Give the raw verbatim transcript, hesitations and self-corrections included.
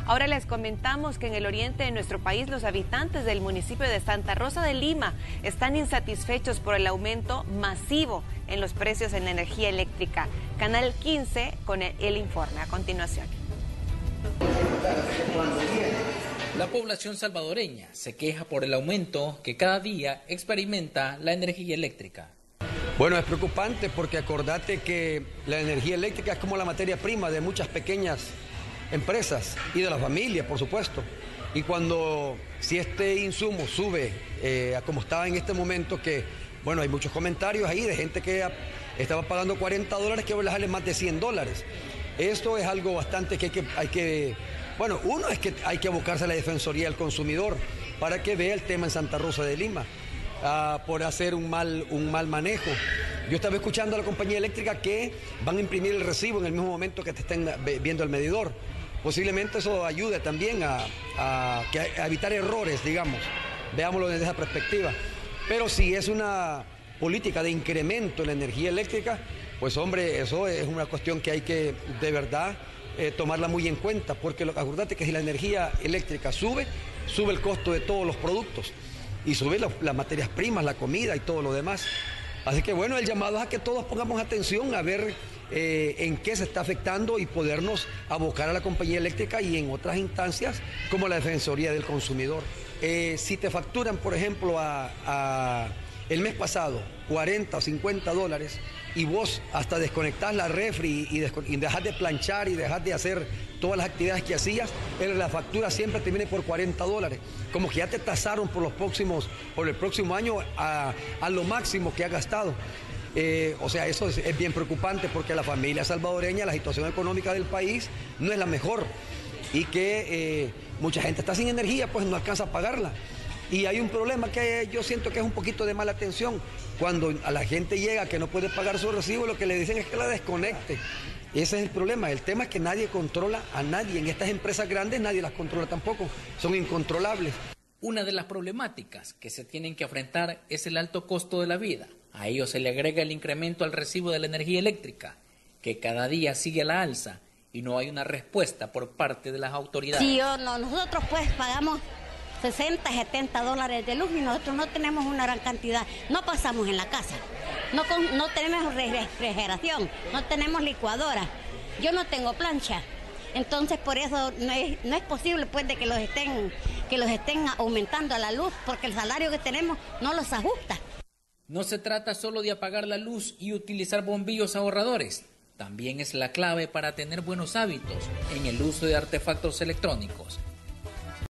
Ahora les comentamos que en el oriente de nuestro país los habitantes del municipio de Santa Rosa de Lima están insatisfechos por el aumento masivo en los precios en la energía eléctrica. Canal quince con el, el informe a continuación. La población salvadoreña se queja por el aumento que cada día experimenta la energía eléctrica. Bueno, es preocupante porque acordate que la energía eléctrica es como la materia prima de muchas pequeñas empresas y de la familia, por supuesto. Y cuando, si este insumo sube eh, a como estaba en este momento, que, bueno, hay muchos comentarios ahí de gente que estaba pagando cuarenta dólares que ahora les sale más de cien dólares. Esto es algo bastante que hay que, hay que, bueno, uno es que hay que abocarse a la Defensoría del Consumidor para que vea el tema en Santa Rosa de Lima. Uh, por hacer un mal, un mal manejo. Yo estaba escuchando a la compañía eléctrica que van a imprimir el recibo en el mismo momento que te estén viendo el medidor. Posiblemente eso ayude también a, a, a evitar errores, digamos. Veámoslo desde esa perspectiva. Pero si es una política de incremento en la energía eléctrica, pues hombre, eso es una cuestión que hay que de verdad eh, tomarla muy en cuenta, porque lo, acuérdate que si la energía eléctrica sube, sube el costo de todos los productos. Y subir las, las materias primas, la comida y todo lo demás. Así que bueno, el llamado es a que todos pongamos atención a ver eh, en qué se está afectando y podernos abocar a la compañía eléctrica y en otras instancias como la Defensoría del Consumidor. Eh, si te facturan, por ejemplo, a, a el mes pasado cuarenta o cincuenta dólares y vos hasta desconectás la refri y, y dejás de planchar y dejás de hacer todas las actividades que hacías, la factura siempre te viene por cuarenta dólares. Como que ya te tasaron por los próximos, por el próximo año a, a lo máximo que has gastado. Eh, o sea, eso es, es bien preocupante porque la familia salvadoreña, la situación económica del país no es la mejor y que eh, mucha gente está sin energía, pues no alcanza a pagarla. Y hay un problema que yo siento que es un poquito de mala atención. Cuando a la gente llega que no puede pagar su recibo, lo que le dicen es que la desconecte. Ese es el problema. El tema es que nadie controla a nadie. En estas empresas grandes nadie las controla tampoco. Son incontrolables. Una de las problemáticas que se tienen que enfrentar es el alto costo de la vida. A ello se le agrega el incremento al recibo de la energía eléctrica, que cada día sigue a la alza y no hay una respuesta por parte de las autoridades. Sí, yo, no, nosotros pues pagamos sesenta, setenta dólares de luz y nosotros no tenemos una gran cantidad, no pasamos en la casa, no, con, no tenemos refrigeración, no tenemos licuadora, yo no tengo plancha, entonces por eso no es, no es posible pues de que los estén, que los estén aumentando a la luz porque el salario que tenemos no los ajusta. No se trata solo de apagar la luz y utilizar bombillos ahorradores, también es la clave para tener buenos hábitos en el uso de artefactos electrónicos.